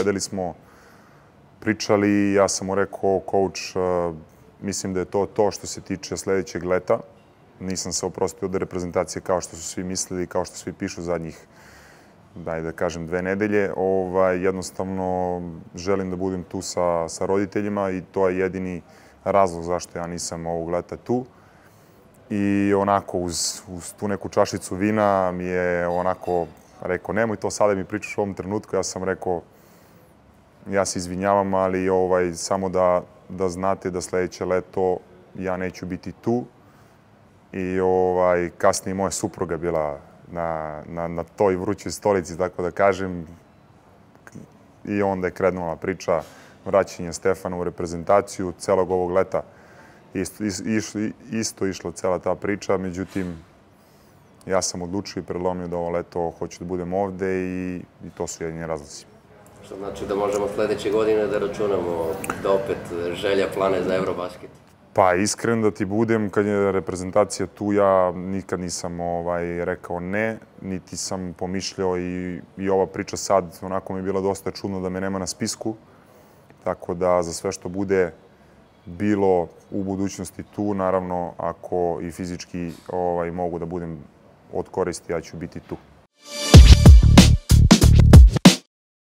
sedeli smo, pričali i ja sam mu rekao, coach, mislim da je to što se tiče sledećeg leta. Nisam se oprostio od reprezentacije kao što su svi mislili, kao što svi pišu zadnjih, da kažem, 2 nedelje. Jednostavno želim da budem tu sa roditeljima i to je jedini razlog zašto ja nisam ovog leta tu. I onako uz tu neku čašicu vina mi je onako rekao, nemoj to sada mi pričaš u ovom trenutku. Ja sam rekao, ja se izvinjavam, ali samo da znate da sledeće leto ja neću biti tu. I kasnije moja supruga bila na toj vrućoj stolici, tako da kažem. I onda je krenula priča vraćanja Stefana u reprezentaciju. Celog ovog leta isto išla cela ta priča. Međutim, ja sam odlučio i prelomio da ovo leto hoću da budem ovde i to su jedini razlozi. Što znači da možemo sledeće godine da računamo da opet želja plane za Eurobasket? Pa iskren da ti budem, kad je reprezentacija tu, ja nikad nisam rekao ne, niti sam pomišljao i ova priča sad, onako mi je bila dosta čudno da me nema na spisku. Tako da za sve što bude bilo u budućnosti tu, naravno, ako i fizički mogu da budem od koristi, ja ću biti tu.